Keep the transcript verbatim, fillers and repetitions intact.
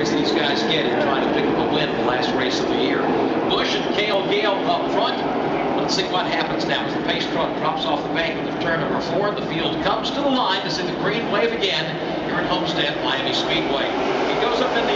confidence these guys get in trying to pick up a win in the last race of the year. Busch and Cale Gale up front. Let's see what happens now as the pace truck drops off the bank of turn number four. The field comes to the line to see the green wave again here at Homestead Miami Speedway. He goes up in the